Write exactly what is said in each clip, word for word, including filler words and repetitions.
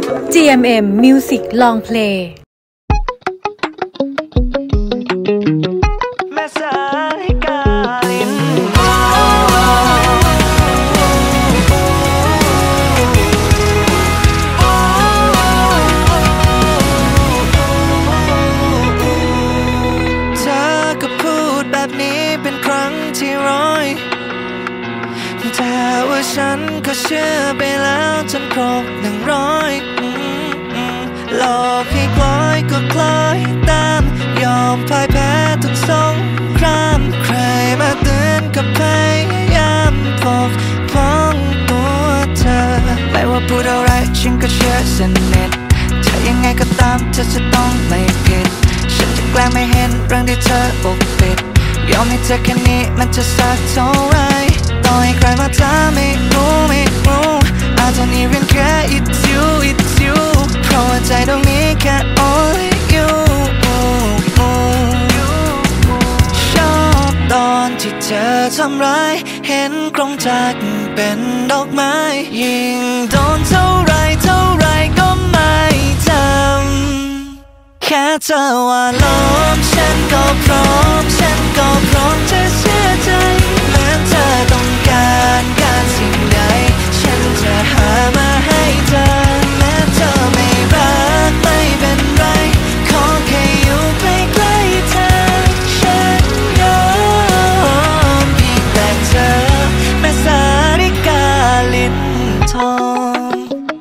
จี เอ็ม เอ็ม Music Long Play ฉันก็เชื่อไปแล้วจนครบหนึ่งร้อยหลอกให้คล้อยก็คล้อยตามยอมพ่ายแพ้ทุกสงครามใครมาเตือนก็พยายามปกป้องตัวเธอไม่ว่าพูดอะไรฉันก็เชื่อสนิทจะยังไงก็ตามเธอจะต้องไม่ผิดฉันจะแกล้งไม่เห็นเรื่องที่เธอปกปิดยอมให้เธอแค่นี้มันจะสักเท่าไรต่อให้ใครมาถามไม่รู้ไม่รู้อาจจะนี่เรื่องแค่ it's you it's you เพราะว่าใจตรงนี้แค่ only you ชอบตอนที่เธอทำร้ายเห็นกรงจักรเป็นดอกไม้ยิ่งโดนเท่าไรเท่าไรก็ไม่จำแค่เธอว่าล้อมฉันก็พร้อมฉันก็พร้อมจะเชื่อใจแม้เธอต้องการการสิ่งใดฉันจะหามาให้เธอแม้เธอไม่รักไม่เป็นไรขอแค่อยู่ใกล้ๆเธอฉันยอมเพียงแต่เธอแม้สาริกาลิ้นทอง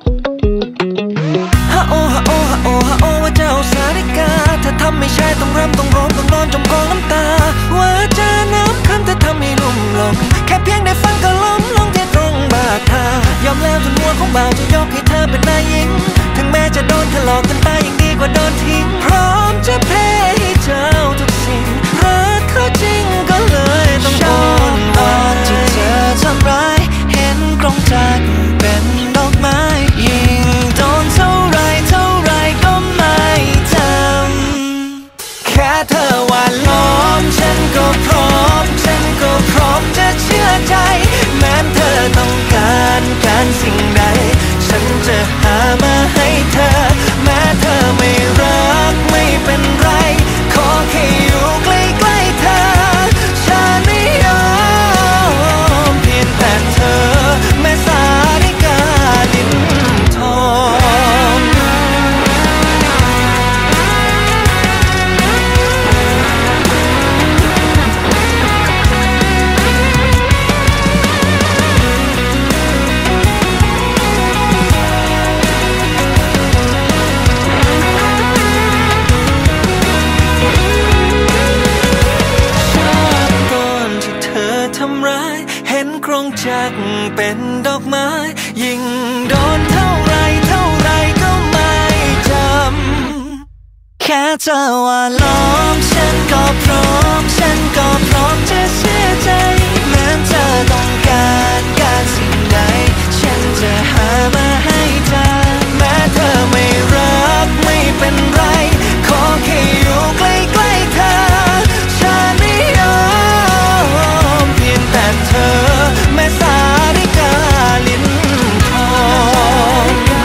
ฮะโอฮะโอฮะโอฮะโอว่าเจ้าสาริกาถ้าทำไม่ใช่ต้องรำต้องร้องต้องนอนจมกองน้ำตาว่าจะน้ำคำจะทำให้ลุ่มหลงแค่เพียงได้ฟังก็ล้มลงที่ตรงบาดทายอมแล้วจนหัวของบ่าวจะยกให้เธอเป็นนายหญิงถึงแม้จะโดนถลอกกันไปยังดีกว่าโดนทิ้งพร้อมจะแพ้ให้เจ้าทุกสิ่งรักเขาจริงก็เลยต้องโดนตอนที่เธอทำร้ายเห็นกรงจักรเป็นดอกไม้ยิ่งโดนเท่าไรเท่าไรก็ไม่จำแค่เธอว่าล้อมฉันก็พร้อมฉันก็พร้อมจะเชื่อใจแม้เธอต้องการการสิ่งใดฉันจะหามาให้เธอแม้เธอไม่รักไม่เป็นไรขอแค่อยู่ใกล้ๆเธอฉันไม่ยอมเพียงแต่เธอแม้สาริกาลิ้นทองทำร้ายเห็นกรงจักรเป็นดอกไม้ยิ่งโดนเท่าไรเท่าไรก็ไม่จำแค่เธอว่าล้อมฉันก็พร้อมฉันก็พร้อมจะเชื่อใจแม้เธอต้องการการสิ่งใดฉันจะหามาให้เธอแม้เธอไม่รักไม่เป็นไรขอแค่อยู่ใกล้ๆเธอฉันไม่ยอมแต่เธอแม้สาริกาลิ้นทอง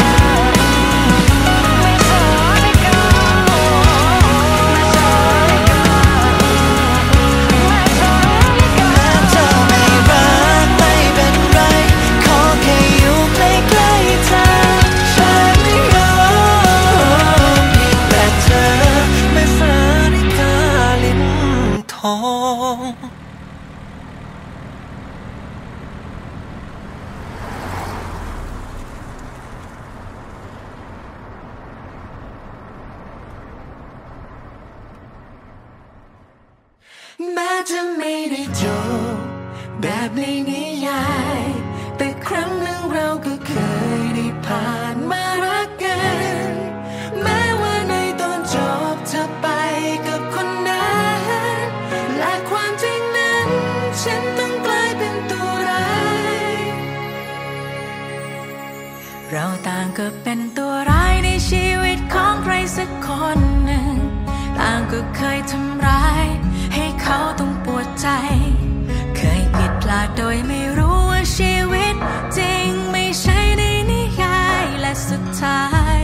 แม้เธอไม่รักไม่เป็นไรขอแค่อยู่ใกล้ๆเธอฉันไม่ยอมเพียงแต่เธอแม้สาริกาลิ้นทองแม้จะไม่ได้จบแบบในนิยายแต่ครั้งหนึ่งเราก็เคยได้ผ่านมารักกันแม้ว่าในตอนจบเธอไปกับคนนั้นและความจริงนั้นฉันต้องกลายเป็นตัวร้ายเราต่างก็เป็นตัวร้ายในชีวิตของใครสักคนหนึ่งต่างก็เคยทำร้ายให้เขาต้องปวดใจเคยผิดพลาดโดยไม่รู้ว่าชีวิตจริงไม่ใช่ในนิยายและสุดท้าย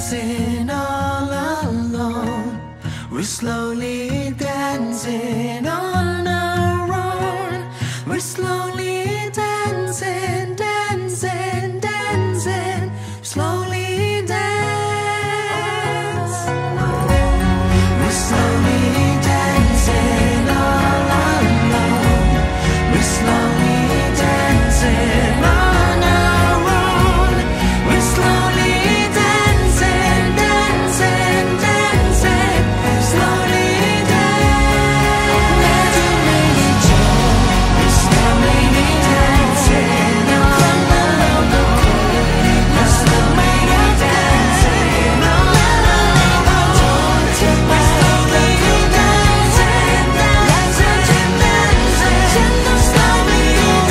dancing all alone. We're slowly dancing on our own. We're slowly dancing, dancing, dancing, slowly dance. We're slowly dancing all alone. We're slowly dancing on our own. We're slowly dancing, dancing, dancing, slowly dance. We're slowly dancing all alone. We're slowly dancing all alone. We're slowly dancing, dancing, dancing, slowly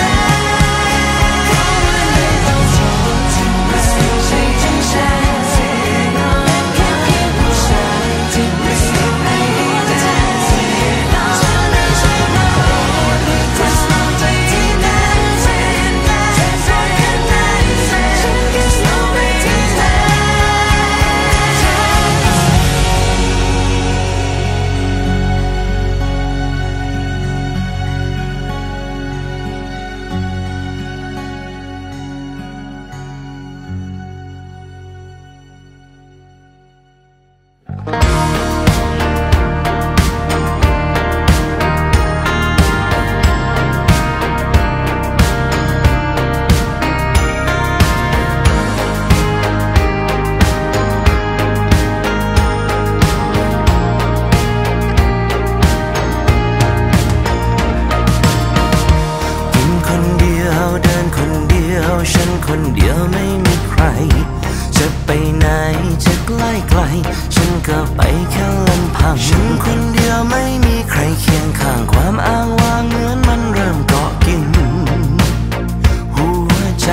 คนเดียวไม่มีใครจะไปไหนจะใกล้ไกลฉันก็ไปแค่ลำพังฉันคนเดียวไม่มีใครเคียงข้างความอ้างว้างเหมือนมันเริ่มเกาะกินหัวใจ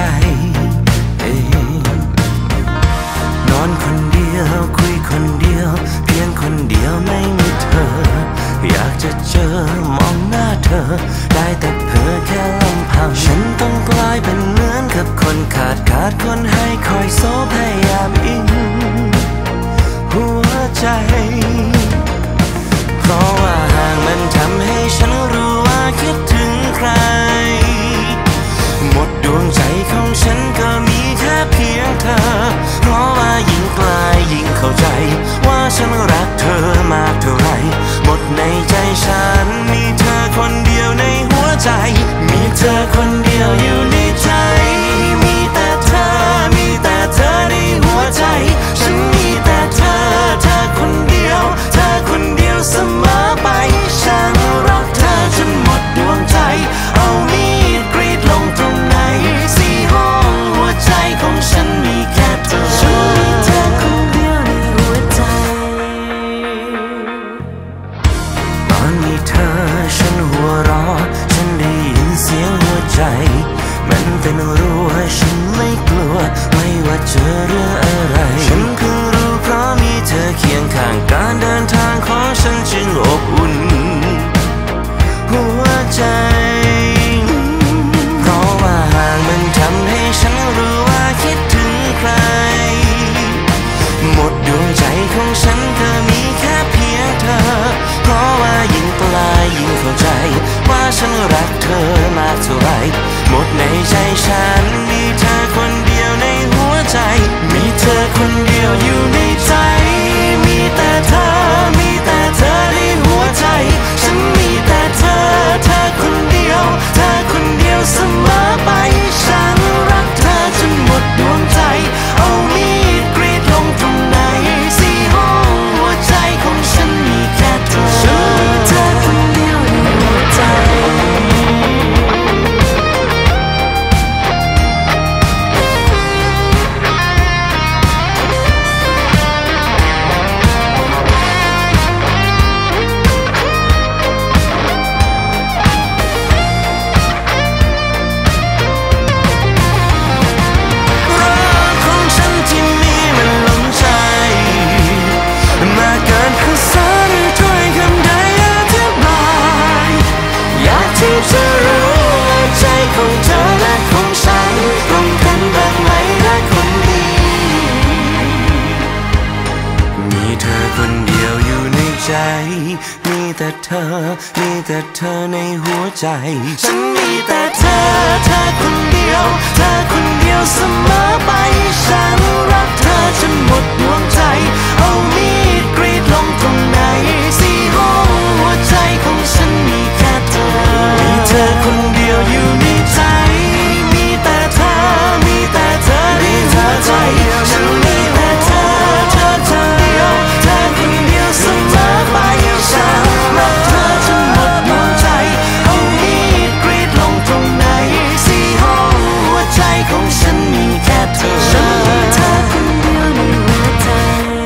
นอนคนเดียวคุยคนเดียวเพียงคนเดียวไม่มีเธออยากจะเจอมองหน้าเธอได้แต่เพ้อแค่ลำพังฉันต้องกลายเป็นเหมือนกับคนขาดขาดคนให้คอยโซพยายามอิงหัวใจเพราะว่าห่างมันทำให้ฉันรู้ว่าคิดถึงใครหมดดวงใจของฉันก็มีแค่เพียงเธอเพราะว่ายิ่งไกลยิ่งเข้าใจว่าฉันรักเธอมากเท่าไรหมดในใจฉันมีเธอคนเดียวในหัวใจมีเธอคนเดียวอยู่ในใจมีแต่เธอมีแต่เธอในหัวใจฉันมีแต่เธอเธอคนเดียวเธอคนเดียวเสมอไปฉันรักเธอจนหมดดวงใจเอามีดกรีดลงตรงไหนสี่ห้องหัวใจของฉันมีแค่เธอฉันมีเธอคนเดียวในหัวใจตอนมีเธอฉันหัวเราะฉันได้ยินเสียงหัวใจมันเป็นรั้วฉันไม่กลัวไม่ว่าเจอเรื่องอะไรฉันเพิ่งรู้เพราะมีเธอเคียงข้างการเดินทางของฉันจึงอบอุ่นหัวใจเพราะว่าห่างมันทำให้ฉันรู้ว่าคิดถึงใครหมดดวงใจของฉันก็มีแค่เพียงเธอเพราะว่ายิ่งไกลยิ่งเข้าใจว่าฉันรักเธอมากเท่าไรหมดในใจฉันมีเธอคนเดียวในหัวใจมีเธอคนเดียวอยู่ในใจมีแต่เธอมีแต่เธอในหัวใจฉันมีแต่เธอเธอคนเดียวเธอคนเดียวเสมอไปฉันรักเธอจนหมดดวงใจเอามีดกรีดลงตรงไหนสี่ห้องหัวใจของฉันมีแค่เธอฉันมีเธอคนเดียวในหัวใจจะรู้ว่าใจของเธอและของฉันตรงกันบ้างไหมรักคนดีมีแต่เธอมีแต่เธอในหัวใจฉันมีแต่เธอเธอคนเดียวเธอคนเดียวเสมอไปฉันรักเธอจนหมดดวงใจเอามีดกรีดลงตรงไหนสี่ห้องหัวใจของฉันมีแค่เธอมีเธอคนเดียวอยู่ในใจมีแต่เธอมีแต่เธอในหัวใจฉันมีแต่เธอเธอคนเดียวเธอคนเดียวเสมอไปฉันรักเธอจนหมดดวงใจเอามีดกรีดลงตรงไหนสี่ห้องหัวใจของฉันมีแค่เธอฉันมีเธอคนเดียวในหัวใจ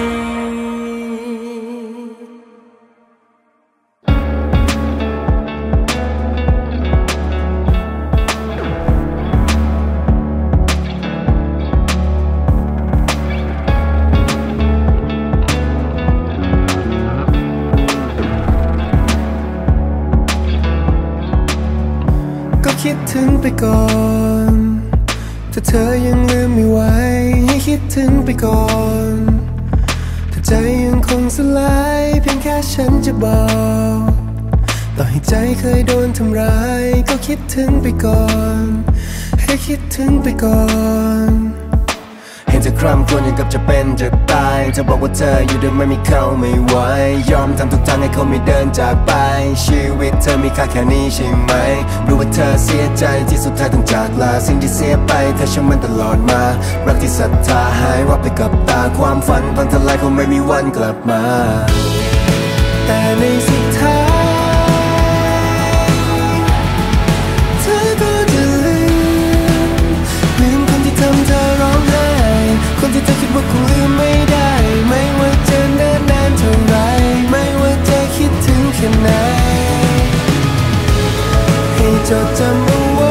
คิดถึงไปก่อนถ้าเธอยังลืมไม่ไหวให้คิดถึงไปก่อนถ้าใจยังคงสลายเพียงแค่ฉันจะบอกต่อให้ใจเคยโดนทำร้ายก็คิดถึงไปก่อนให้คิดถึงไปก่อนเห็นเธอคร่ำครวญอย่างกับจะเป็นจะตายเธอบอกว่าเธออยู่ด้วยไม่มีเขาไม่ไหวยอมทำทุกทางให้เขาไม่เดินจากไปชีวิตเธอมีค่าแค่นี้ใช่ไหมรู้ว่าเธอเสียใจที่สุดท้ายต้องจากลาสิ่งที่เสียไปเธอเชื่อมันตลอดมารักที่ศรัทธาหายวับไปกับตาความฝันพังทลายคงไม่มีวันกลับมาแต่ในสุดท้ายเธอก็จะลืมลืมคนที่ทำเธอร้องไห้คนที่เธอคิดว่าคงลืมไม่ได้ไม่ว่าจะนานนานเท่าไรไม่ว่าจะคิดถึงแค่ไหนให้จดจำเอาไว้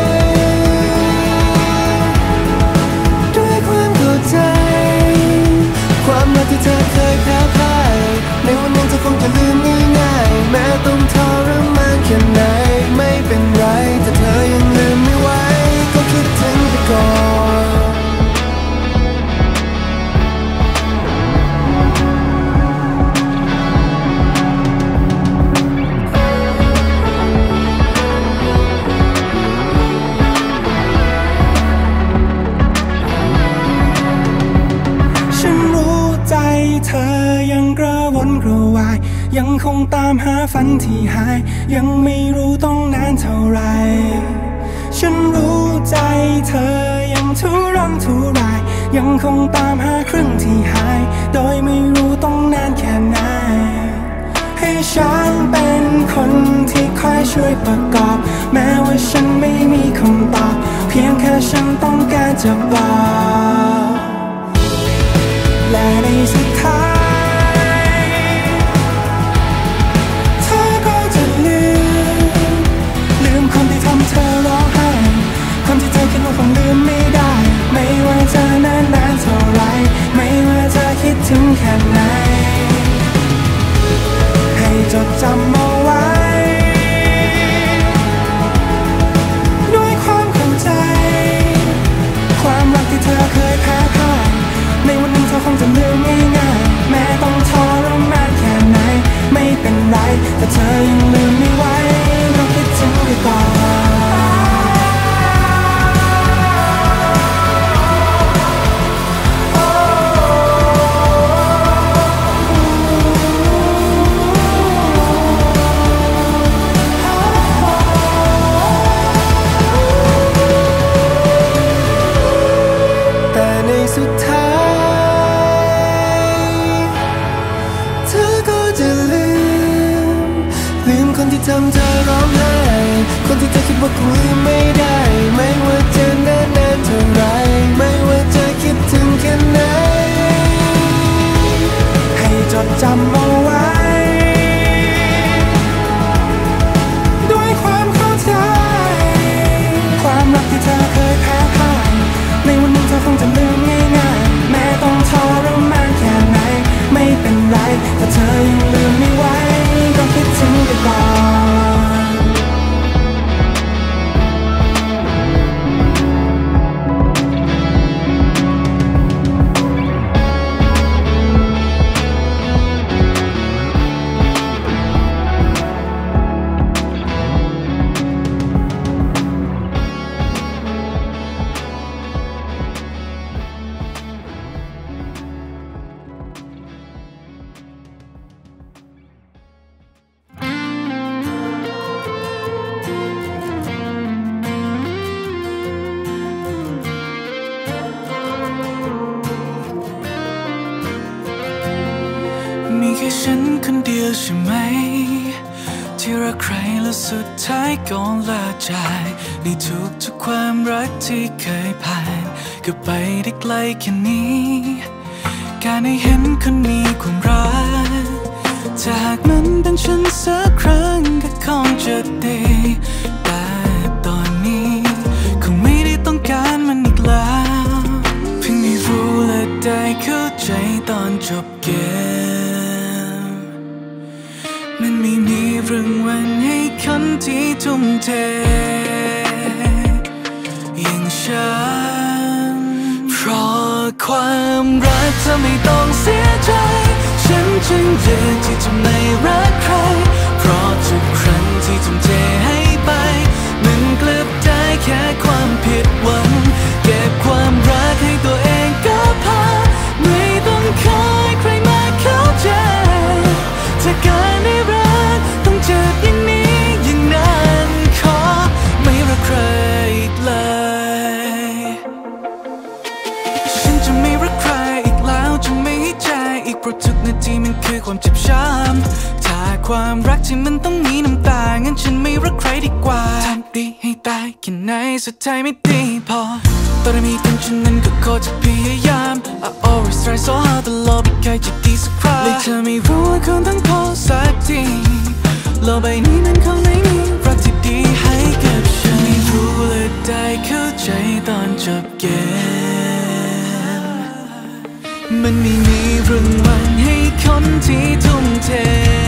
ด้วยความเข้าใจความรักที่เธอเคยแพ้พ่ายในวันนั้นเธอคงจะลืมง่ายๆแม้ต้องทรมานแค่ไหนไม่เป็นไรแต่เธอยังลืมไม่ไหวก็คิดถึงไปก่อนเธอยังกระวนกระวายยังคงตามหาฝันที่หายยังไม่รู้ต้องนานเท่าไรฉันรู้ใจเธอยังทุรนทุรายยังคงตามหาครึ่งที่หายโดยไม่รู้ต้องนานแค่ไหนให้ฉันเป็นคนที่คอยช่วยประกอบแม้ว่าฉันไม่มีคำตอบเพียงแค่ฉันต้องการจะบอกและในสุดท้ายเธอก็จะลืมลืมคนที่ทำเธอร้องไห้คนที่เธอคิดว่าคงลืมไม่ได้ไม่ว่าจะนานนานเท่าไรไม่ว่าจะคิดถึงแค่ไหนให้จดจำเอาไว้ด้วยความเข้าใจความรักที่เธอเคยแพ้พ่ายในวันหนึ่งเธอคงจะลืมง่ายๆแม้ต้องทรมานแค่ไหนไม่เป็นไรแต่เธอยังลืมไม่ไหวต้องคิดถึงไปก่อนแต่ในสุดท้ายเธอก็จะลืมลืมคนที่ทำเธอร้องไห้คนที่เธอคิดว่าคงลืมไม่ได้ไม่ว่าจะนานนานเท่าไรไม่ว่าจะคิดถึงแค่ไหนให้จดจำเอาไว้ด้วยความเข้าใจความรักที่เธอเคยแพ้พ่ายในวันหนึ่งเธอคงจะลืมง่ายๆแม้ต้องทรมานแค่ไหนไม่เป็นไรแต่เธอยังลืมไม่ไหวต้องคิดถึงไปก่อนแค่ฉันคนเดียวใช่ไหมที่รักใครแล้วสุดท้ายก็ลาจากในทุกทุกความรักที่เคยผ่านก็ไปได้ไกลแค่นี้การได้เห็นคนมีความรักถ้าหากมันเป็นฉันสักครั้งก็คงจะดีแต่ตอนนี้คงไม่ได้ต้องการมันอีกแล้วเพิ่งได้รู้และได้เข้าใจตอนจบเกมมันไม่มีเรื่องวันให้คนที่ทุ่มเทอย่างฉันเพราะความรักเธอไม่ต้องเสียใจฉันจึงเลือกที่จะไม่รักใครเพราะทุกครั้งที่ทุ่มเทให้ไปมันกลับได้แค่ความผิดหวังเก็บความรักให้ตัวเองก็พอไม่ต้องคอยใครมาเข้าใจถ้าการได้รักต้องเจ็บอย่างนี้อย่างนั้นขอไม่รักใครอีกเลยฉันจะไม่รักใครอีกแล้วจะไม่ให้ใจอีกเพราะทุกนาทีมันคือความเจ็บช้ำถ้าความรักที่มันต้องมีน้ำตางั้นฉันไม่รักใครดีกว่าทำดีให้ตายแค่ไหนสุดท้ายไม่ดีพอตอนมีกันฉันนั้นก็ขอจะพยายาม I always try so hard แต่โลกไม่เคยจะดีสักครั้งเลยเธอไม่รู้ว่าคงต้องพอสักทีโลกใบนี้มันคงไม่มีรักที่ดีให้กับฉันไม่รู้และได้เข้าใจตอนจบเกมมันไม่มีเรื่องวันให้คนที่ทุ่มเท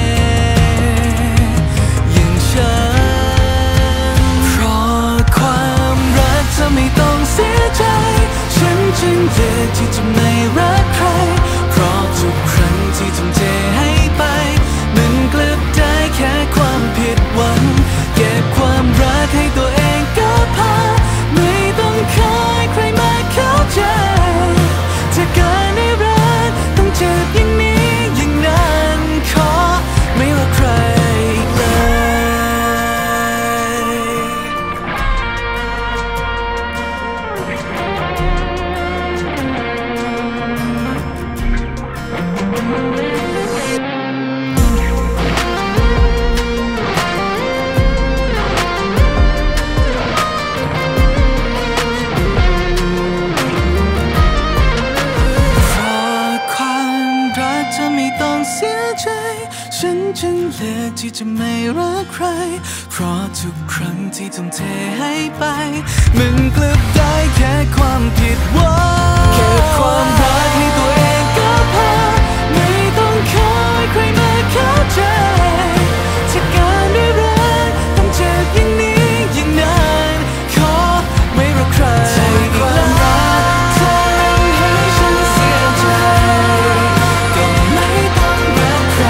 อย่างฉันเพราะความรักเธอไม่ต้องเสียใจฉันจึงเลือกที่จะไม่รักใครเพราะทุกครั้งที่ทุ่มเทให้ไปมันกลับได้แค่ความผิดหวังเก็บความรักให้ตัวเองก็พอไม่ต้องคอยใครมาเข้าใจถ้าการได้รักต้องเจ็บอย่างนี้อย่างนั้นขอไม่รักใครอีกฉันจึงเลือกที่จะไม่รักใครเพราะทุกครั้งที่ทุ่มเทให้ไปมันกลับได้แค่ความผิดหวังเก็บความรักให้ตัวเองก็พอไม่ต้องคอยใครมาเข้าใจถ้าการได้รักต้องเจ็บอย่างนี้อย่างนั้นขอไม่รักใครอีกแล้วทำให้ฉันเสียใจก็ไม่ต้องรักใคร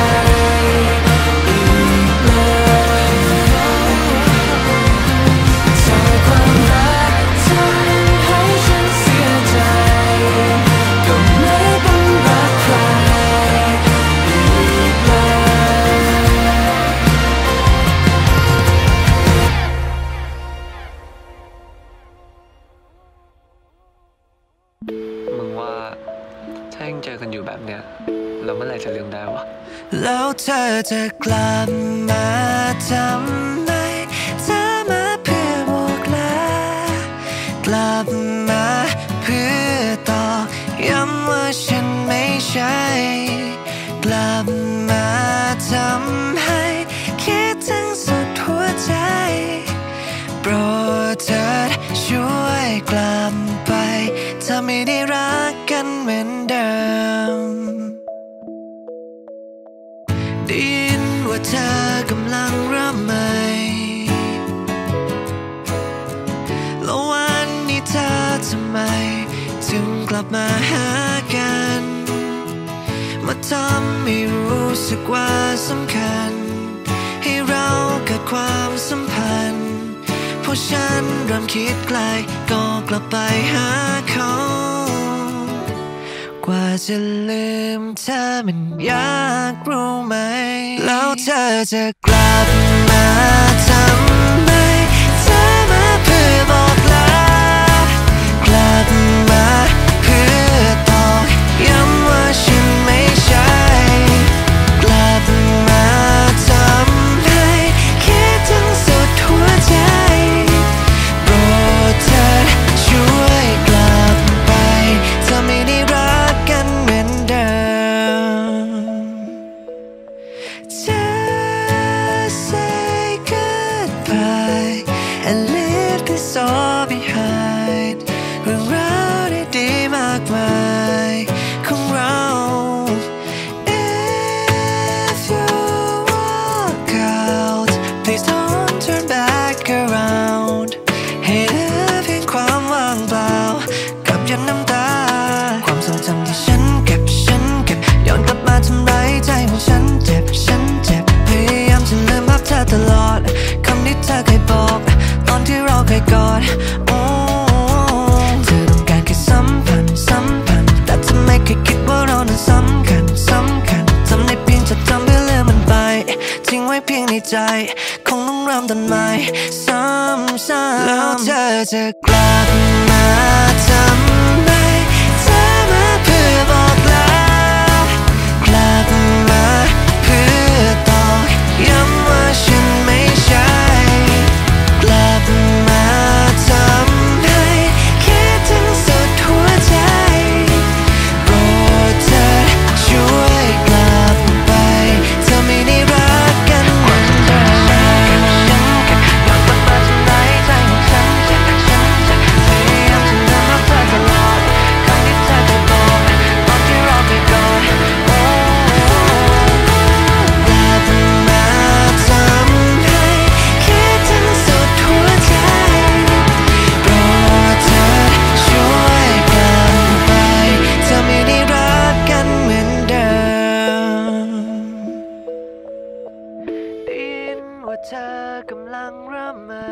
มึงว่าถ้ายังเจอกันอยู่แบบเนี้ยเราเมื่อไหร่จะลืมได้วะแล้วเธอจะกลับมาทำไมเธอมาเพื่อบอกลากลับมาเพื่อตอกย้ำว่าฉันไม่ใช่กลับมาทำให้คิดถึงสุดหัวใจโปรดเธอช่วยกลับไปถ้าไม่ได้รักกันเหมือนเดิมได้ยินว่าเธอกำลังระเมยแล้ววันนี้เธอทำไมถึงกลับมาหากันมาทำให้รู้สึกว่าสำคัญให้เราเกิดความสัมพันธ์เพราะฉันเริ่มคิดไกลก็กลับไปหาเขากว่าจะลืมเธอมันยากรู้ไหมแล้วเธอจะกลับมาทำไมเธอมาเพื่อบอกลากลับมาเพื่อตอกย้ำว่าฉันไม่ใช่ใจคงต้องเริ่มต้นใหม่ซ้ำๆแล้วเธอจะกลับมาทำไมเธอมาเพื่อบอกลากลับมาเพื่อตอกย้ำว่าฉันไม่ใช่กลับมาทำให้คิดถึงสุดหัวใจโปรดเธอช่วยกลับไปเธอไม่ได้รักกันเหมือนเดิมฉันแค่อยากกลับมาทำร้ายใจของฉันฉันฉันจะพยายามจะลืมรักเธอตลอดคำที่เธอเคยบอกตอนที่เราไปก่อนโอ้กลับมาทำให้คิดถึงสุดหัวใจโปรดเธอช่วยกลับไปเธอไม่ได้รักกันเหมือนเดิมได้ยินว่าเธอกำลังเริ่มใหม่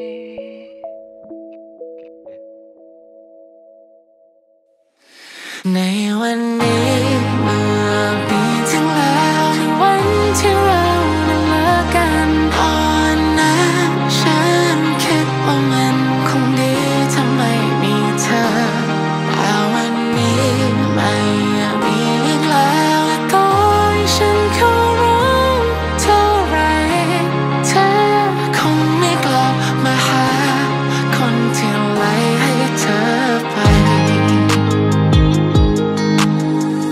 ในวันนี้เมื่อปีที่แล้วในวันที่เรานั้นเลิกกันตอนนั้นฉันคิดว่ามันคงดีถ้าไม่มีเธอแต่วันนี้ไม่มีอีกแล้วและก่อนฉันขอร้องเท่าไรเธอคงไม่กลับมาหาคนที่ไล่ให้เธอไป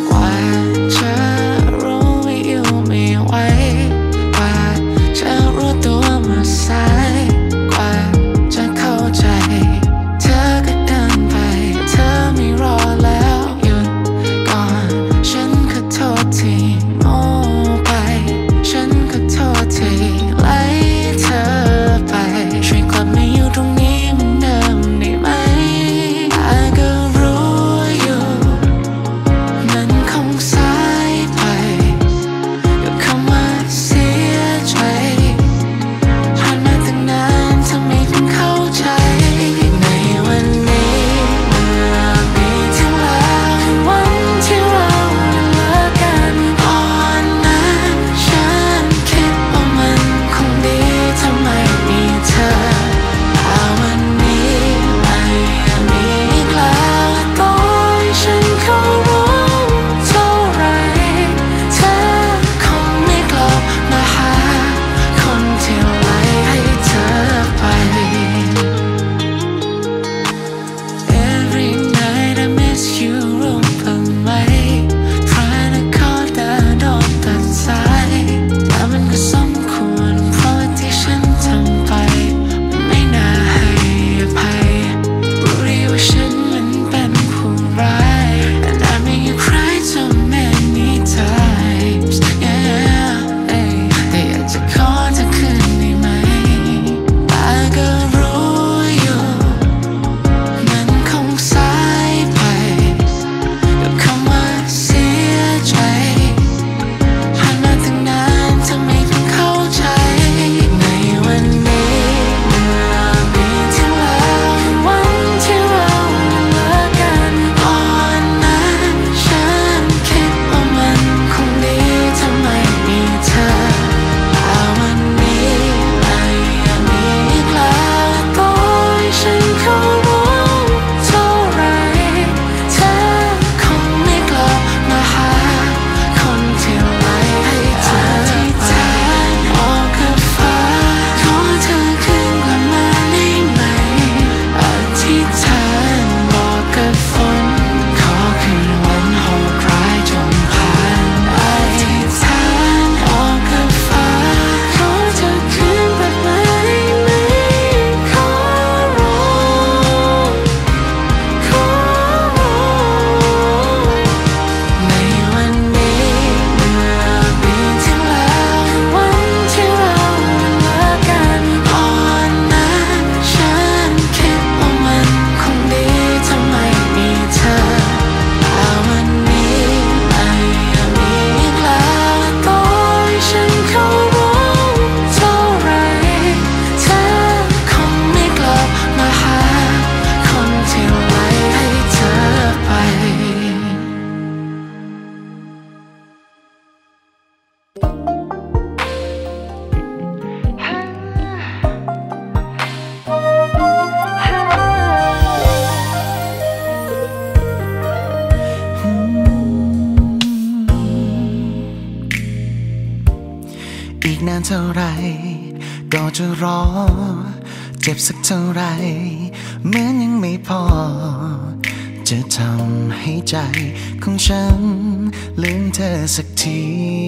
กนานเท่าไรก็จะรอเจ็บสักเท่าไรเหมือนยังไม่พอจะทำให้ใจของฉันลืมเธอสักที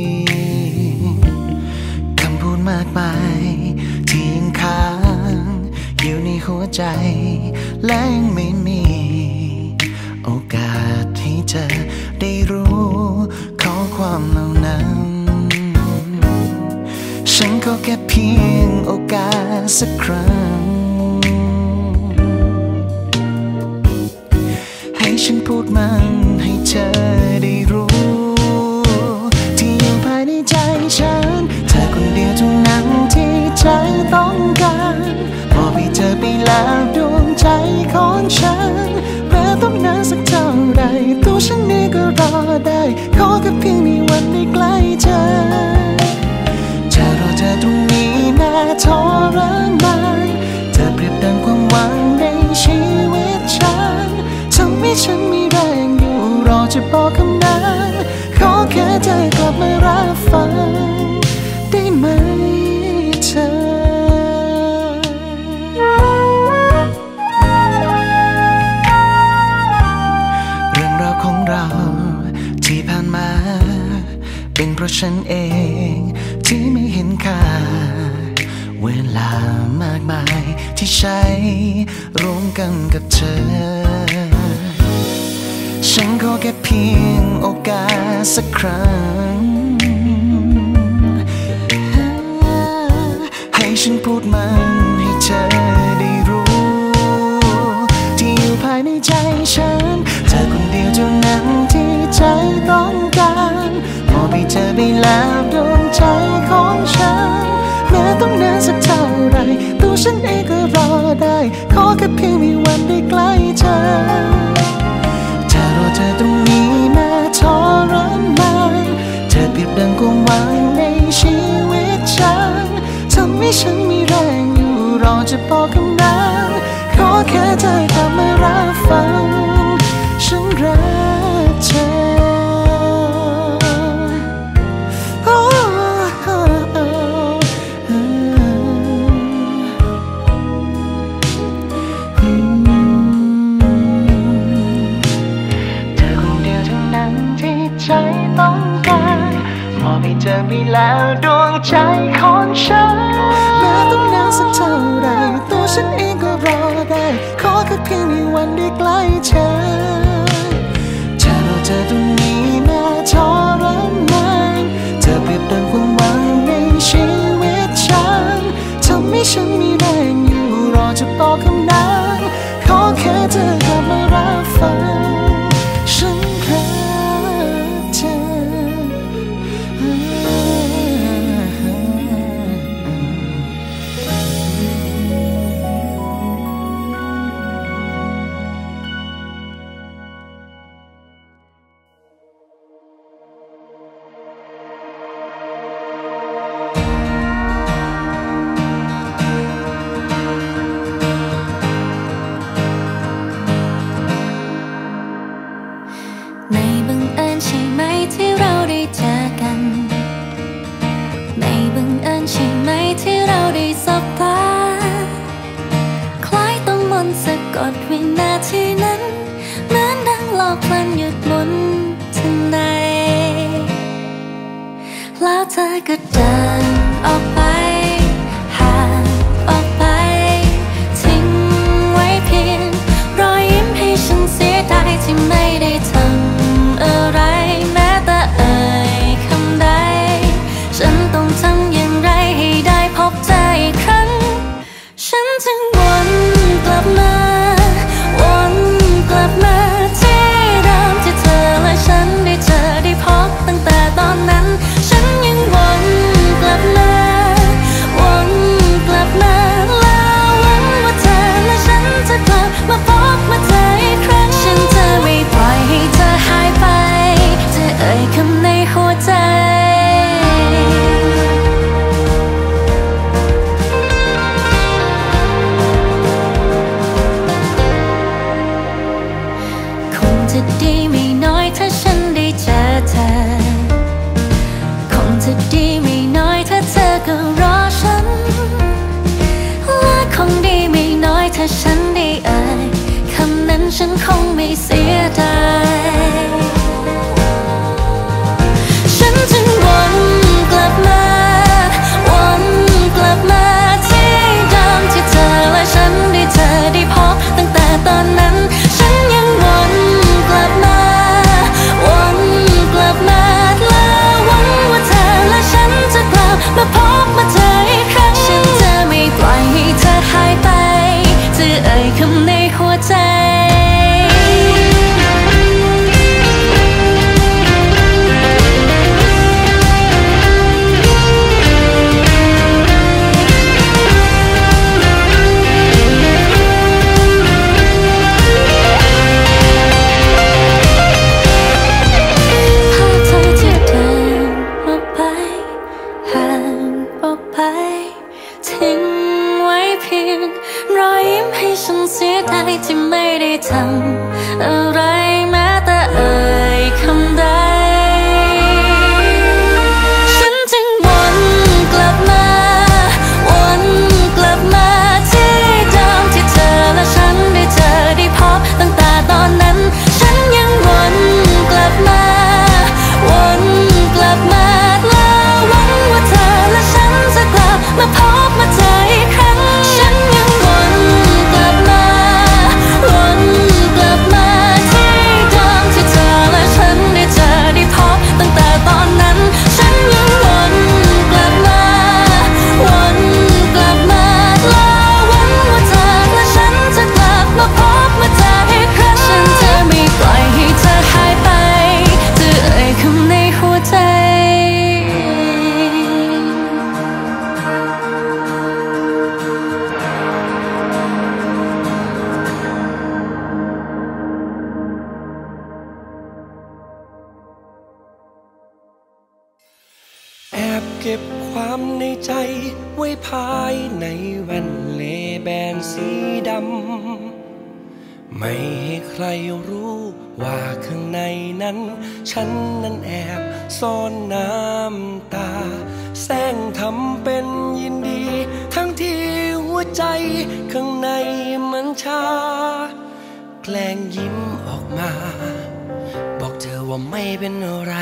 คำพูดมากมายที่ยังค้างอยู่ในหัวใจและยังไม่มีโอกาสให้เธอได้รู้ข้อความเหล่านั้นฉันขอแค่เพียงโอกาสสักครั้งให้ฉันพูดมันให้เธอได้รู้ที่อยู่ภายในใจฉันเธอคนเดียวเท่านั้นที่ใจต้องการพอไปเจอไปแล้วดวงใจของฉันแม้ต้องนานสักเท่าไรตัวฉันนี่ก็รอได้ขอแค่เพียงมีวันได้ใกล้เธอจะรอเธอตรงนี้แม้ทรมานเธอเปรียบดังความหวังในชีวิตฉันทำให้ฉันมีแรงอยู่รอจะบอกคำนั้นขอแค่เธอกลับมารับฟังได้ไหมเธอเรื่องราวของเราที่ผ่านมาเป็นเพราะฉันเองที่ไม่เห็นค่าเวลามากมายที่ใช้ร่วมกันกับเธอฉันขอแค่เพียงโอกาสสักครั้งให้ฉันพูดมันให้เธอได้รู้ที่อยู่ภายในใจฉันเธอคนเดียวเท่านั้นที่ใจต้องการพอไปเจอไปแล้วดวงใจของฉันแม้ต้องนานสักเท่าไรตัวฉันเองก็รอได้ขอแค่เพียงมีวันได้ใกล้เธอถ้ารอเธอตรงนี้แม้ทรมานเธอเปรียบดังความหวังในชีวิตฉันทำให้ฉันมีแรงอยู่รอจะบอกคำนั้นขอแค่เธอกลับมารับฟังฉันรักเธอใจต้องการพอไปเจอไปแล้วดวงใจของฉันแม้ต้องนานสักเท่าไรตัวฉันเองก็รอได้ขอแค่เพียงมีวันได้ใกล้เธอถ้าเราเจอตรงนี้แม้ทรมานเธอเปรียบดังความหวังในชีวิตฉันทำให้ฉันมีแรงอยู่รอจะบอกคำนั้นขอแค่เธอกลับมารับฟังฉันรักวินาทีนั้นเหมือนดังโลกพลันหยุดหมุนทันใดแล้วเธอก็เดินออกไปห่างออกไปทิ้งไว้เพียงรอยยิ้มให้ฉันเสียดายที่ไม่ได้ทำอะไรแม้แต่เอ่ยคำใดฉันต้องทำอย่างไรให้ได้พบเธออีกครั้งฉันจึงวนกลับมาวนกลับมาที่เดิมที่เธอและฉันได้เจอได้พบตั้งแต่ตอนนั้นฉันยังวนกลับมาบเก็บความในใจไว้ภายในแว่นเลแบนสีดำไม่ให้ใครรู้ว่าข้างในนั้นฉันนั้นแอบซ่อนน้ำตาแสร้งทำเป็นยินดีทั้งที่หัวใจข้างในมันชาแกล้งยิ้มออกมาบอกเธอว่าไม่เป็นอะไร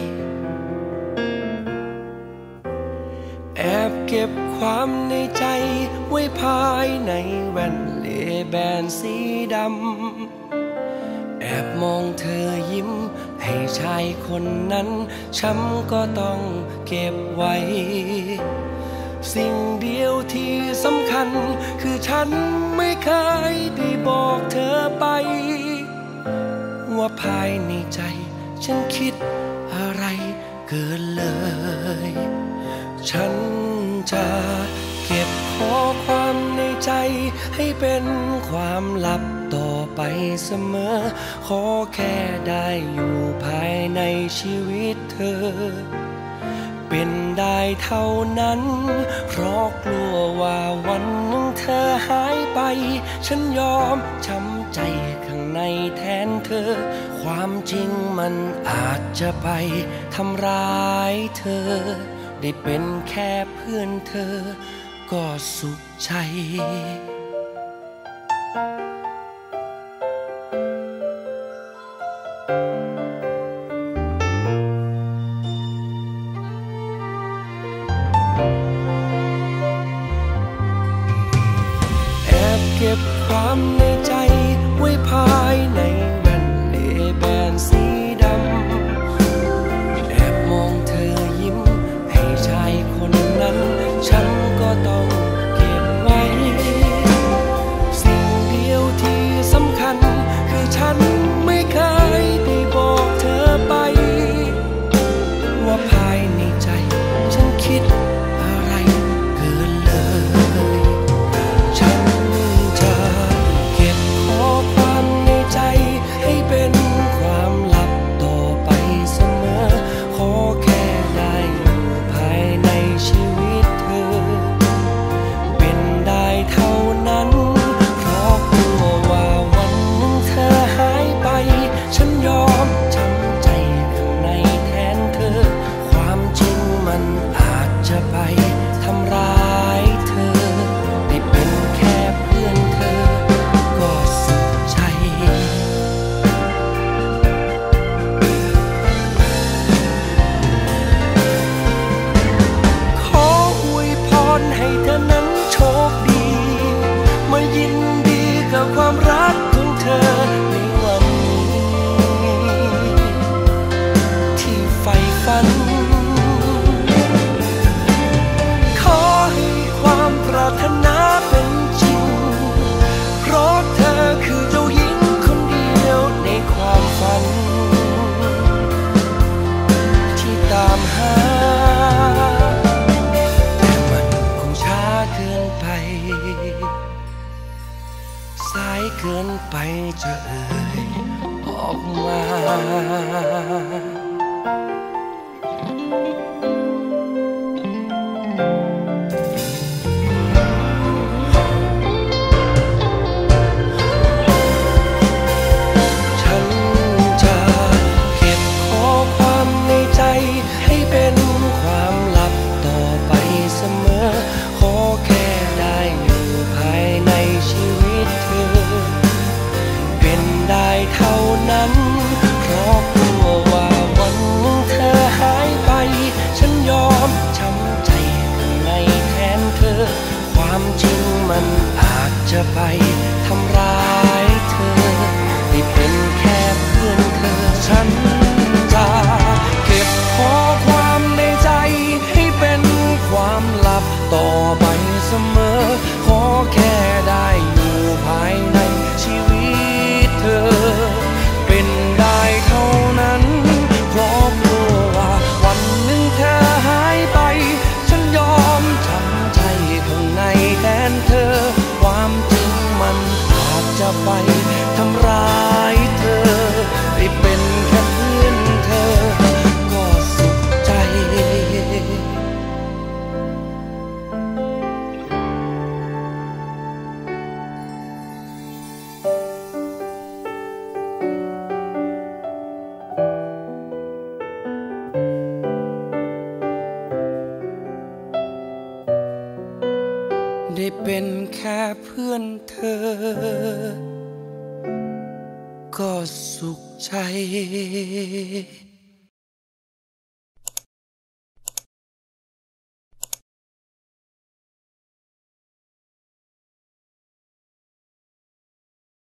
แอบเก็บความในใจไว้ภายในแว่นเลแบนสีดำแอบมองเธอยิ้มให้ชายคนนั้นช้ำก็ต้องเก็บไว้สิ่งเดียวที่สำคัญคือฉันไม่เคยได้บอกเธอไปว่าภายในใจฉันคิดอะไรเกินเลยฉันจะเก็บข้อความในใจให้เป็นความลับต่อไปเสมอขอแค่ได้อยู่ภายในชีวิตเธอเป็นได้เท่านั้นเพราะกลัวว่าวันหนึ่งเธอหายไปฉันยอมช้ำใจข้างในแทนเธอความจริงมันอาจจะไปทำร้ายเธอได้เป็นแค่เพื่อนเธอก็สุขใจแอบเก็บความในใจไว้ภายในแว่นเลแบนสีดำแอบมองเธอยิ้มให้ชายคนนั้นฉันก็ต้องเก็บไว้สิ่งเดียวที่สำคัญคือฉันไม่เคยได้บอกเธอไปว่าภายในใจฉันคิดอะไรเกินเลยฉันจะเก็บข้อความในใจให้เป็นความลับต่อไปเสมอขอแค่ได้อยู่ภายในชีวิตเธอเป็นได้เท่านั้นเพราะกลัวว่าวันหนึ่งเธอหายไปฉันยอมช้ำใจข้างในแทนเธอความจริงมันอาจจะไปทำร้ายเธอได้เป็นแค่เพื่อนเธอก็สุขใจขออวยพรให้เธอนั้นโชคดีมายินดีกับความรักของเธอในวันนี้ที่ใฝ่ฝันขอให้ความปรารถนาเป็นจริงเพราะเธอคือเจ้าหญิงคนเดียวในความฝันที่ตามหาแต่มันคงช้าเกินไปสายเกินไปจะเอ่ยออกมาฉันจะเก็บข้อความในใจให้เป็นความลับต่อไปเสมอขอแค่ได้อยู่ภายในชีวิตเธอเป็นได้เท่านั้นเพราะกลัวว่าวันหนึ่งเธอหายไปฉันยอมช้ำใจข้างในแทนเธอความจริงมันอาจจะไปทำร้ายเธอได้เป็นแค่เพื่อนเธอฉันจะเก็บข้อความในใจให้เป็นความลับต่อไปเสมอขอแค่ได้อยู่ภายในชีวิตเธอเป็นได้เท่านั้นเพราะกลัวว่าวันหนึ่งเธอหายไปฉันยอมช้ำใจข้างในแทนเธอความจริงมันอาจจะไปทำร้ายเธอได้เป็นแค่เพื่แค่เพื่อนเธอก็สุขใจ